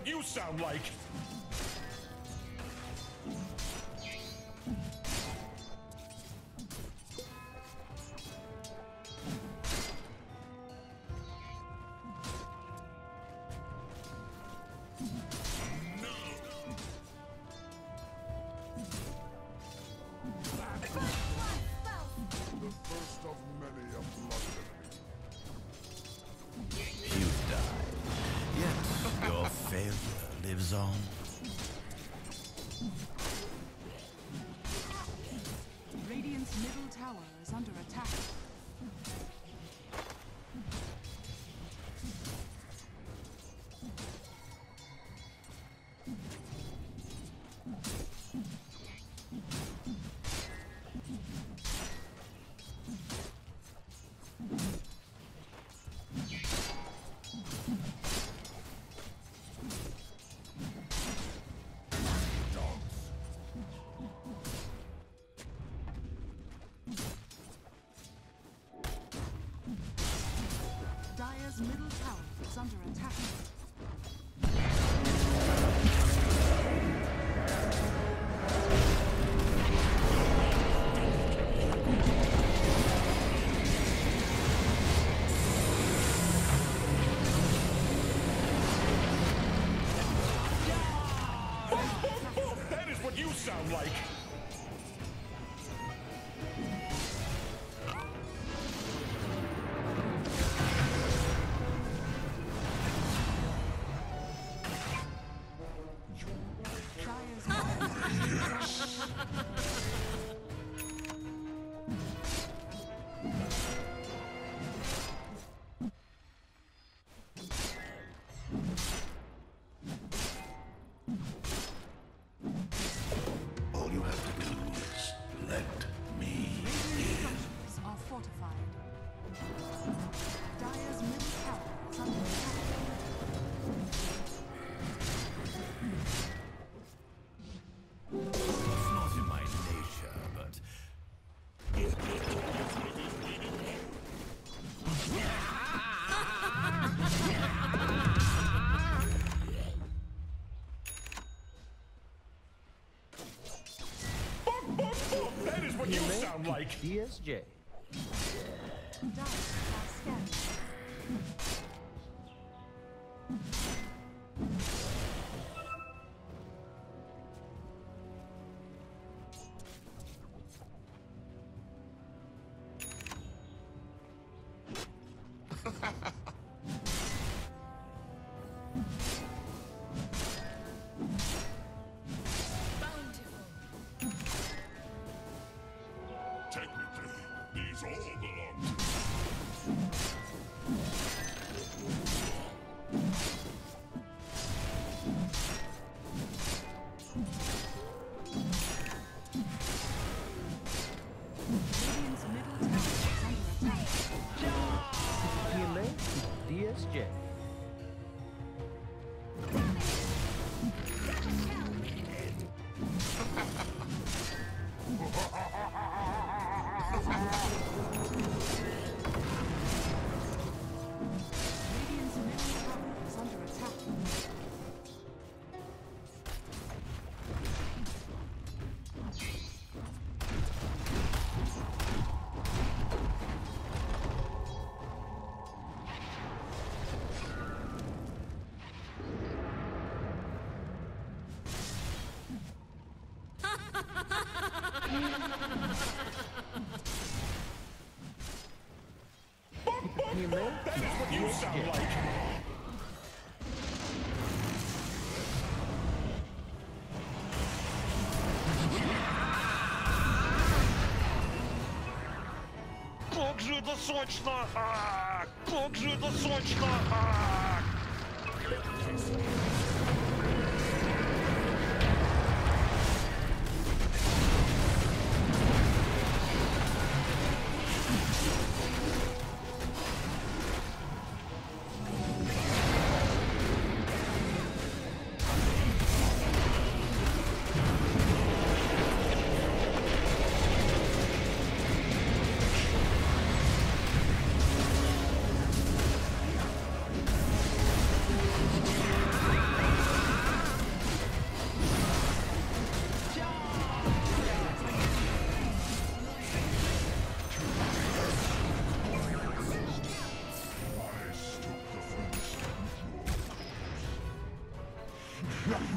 what you sound like. On. Radiant's middle tower is under attack. Dire's middle tower is under attack. That is what you sound like. All you have to do is let me in. Are fortified. Dire's middle tower is under attack. It's not in my nature, but That is what you sound like. DSJ. Dire are scanning. Technically, these all belong to Radiant's middle tower is under attack. PMA DSJ. Radiant's middle tower is under attack. PMA That is what you sound like. Как же это сочно! Как же это сочно!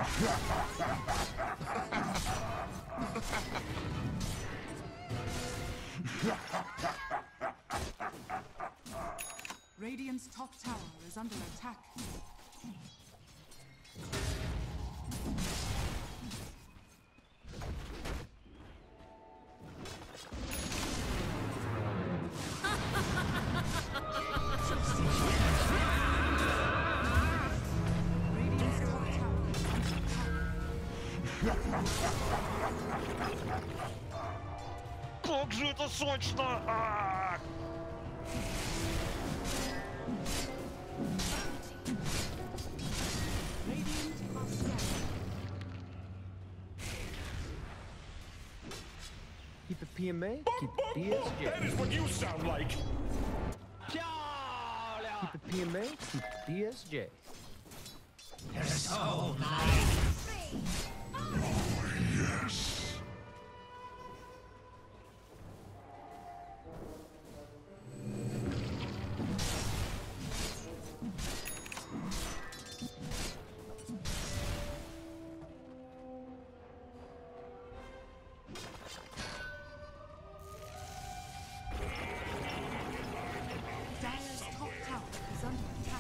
Radiant's top tower is under attack. Radiant's top tower is under attack. Как же это сочно! Radiant are scanning. Keep it PMA, keep it That DSJ. is what you sound like. Keep it PMA, keep it DSJ. Dire's top tower is under attack.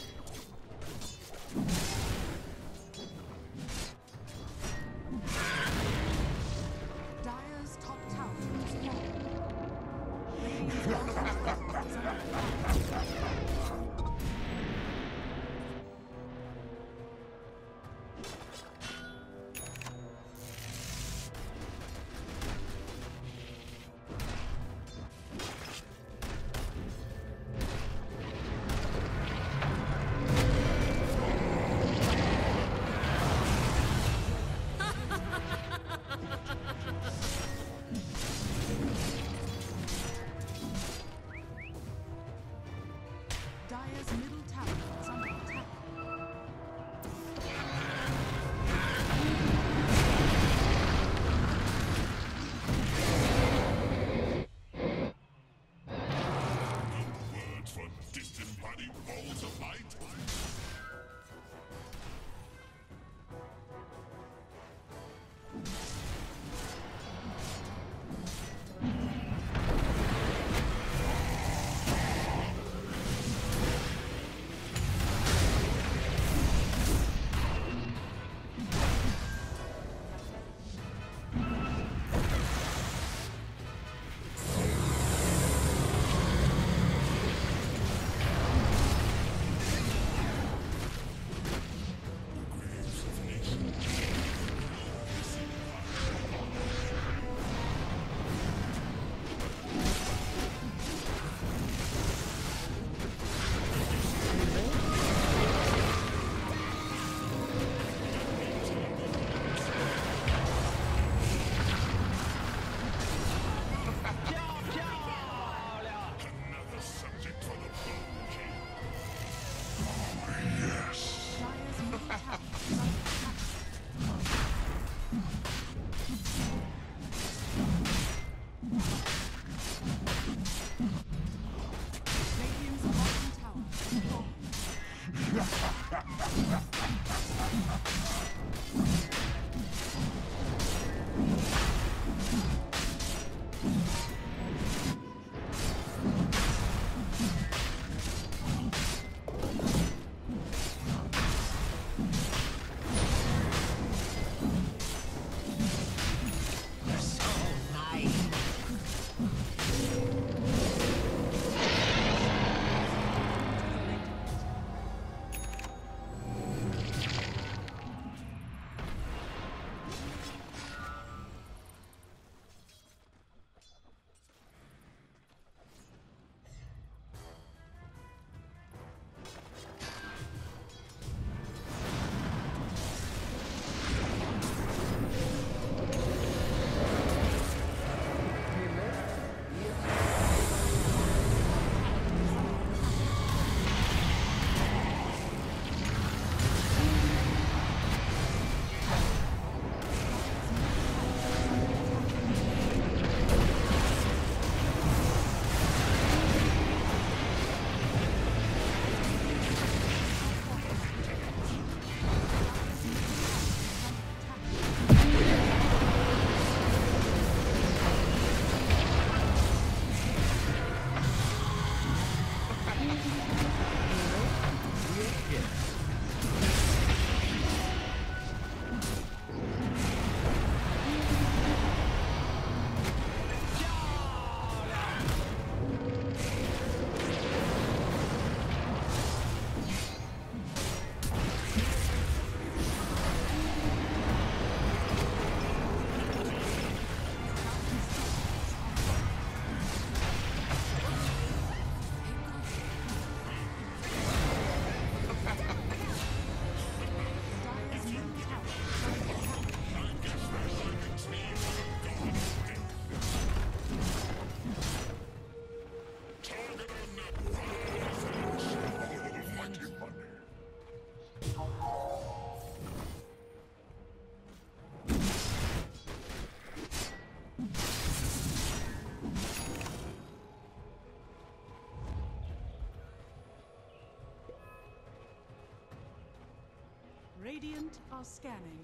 Dire's top tower is falling. Radiant's bottom tower is under attack. Dire's middle tower is under attack. Words for disembodied balls of light. Another subject for the bone king. Dire's middle tower is under attack. Radiant's bottom tower is falling. Radiant are scanning.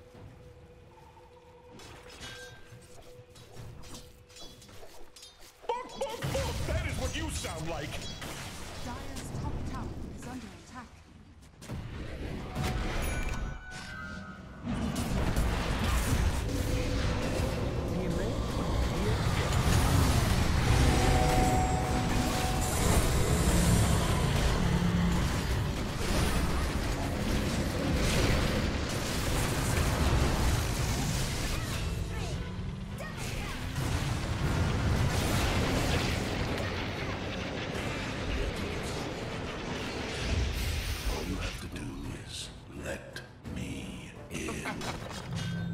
That is what you sound like! Dire's top tower is under attack. PMA, All you have to do is let me in.